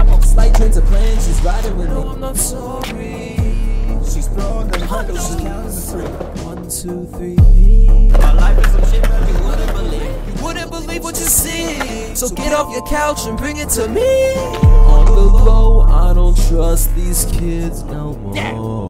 Slight change of plans, she's riding with me. No, I'm not sorry. She's throwing them hundreds, she's counting to 3. 1, 2, 3. My life is some shit that you wouldn't believe. You wouldn't believe what you see. So get off your couch and bring it to me. On the low, I don't trust these kids no more.